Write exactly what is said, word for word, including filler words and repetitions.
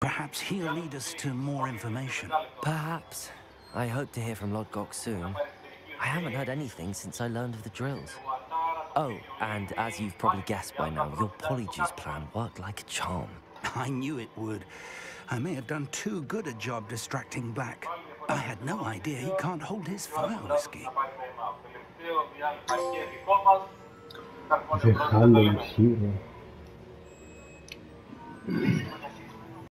Perhaps he'll lead us to more information. Perhaps. I hope to hear from Lodgok soon. I haven't heard anything since I learned of the drills. Oh, and as you've probably guessed by now, your polyjuice plan worked like a charm. I knew it would. I may have done too good a job distracting Black. I had no idea he can't hold his fire whiskey. The Hallow hero.